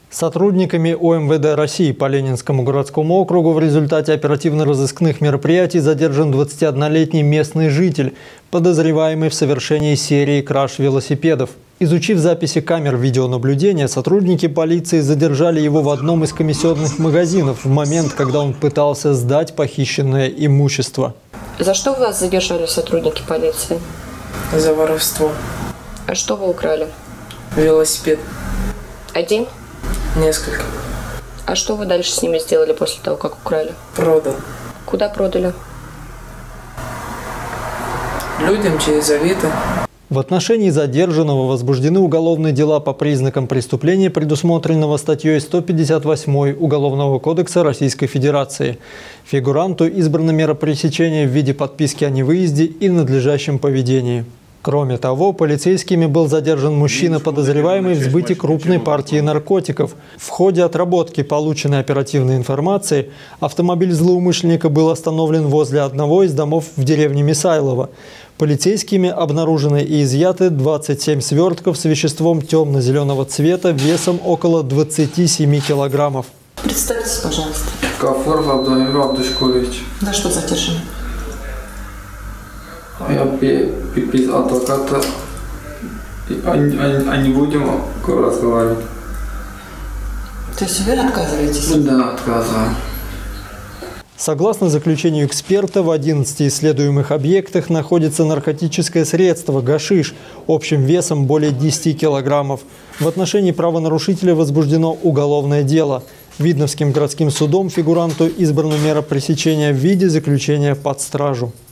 Сотрудниками УМВД России по Ленинскому городскому округу в результате оперативно-розыскных мероприятий задержан 21-летний местный житель, подозреваемый в совершении серии краж велосипедов. Изучив записи камер видеонаблюдения, сотрудники полиции задержали его в одном из комиссионных магазинов в момент, когда он пытался сдать похищенное имущество. За что вас задержали сотрудники полиции? За воровство. А что вы украли? Велосипед. Один? Несколько. А что вы дальше с ними сделали после того, как украли? Продал. Куда продали? Людям через Авито. В отношении задержанного возбуждены уголовные дела по признакам преступления, предусмотренного статьей 158 Уголовного кодекса Российской Федерации. Фигуранту избрана мера пресечения в виде подписки о невыезде и надлежащем поведении. Кроме того, полицейскими был задержан мужчина, подозреваемый в сбытии крупной партии наркотиков. В ходе отработки полученной оперативной информации автомобиль злоумышленника был остановлен возле одного из домов в деревне Мисайлово. Полицейскими обнаружены и изъяты 27 свертков с веществом темно-зеленого цвета весом около 27 килограммов. Представьтесь, пожалуйста. Кафуров Абдулhamid Абдушкурович. За что задержаны? Я без адвоката, не будем разговаривать. То есть вы отказываетесь? Да, отказываю. Согласно заключению эксперта, в 11 исследуемых объектах находится наркотическое средство гашиш общим весом более 10 килограммов. В отношении правонарушителя возбуждено уголовное дело. Видновским городским судом фигуранту избрана мера пресечения в виде заключения под стражу.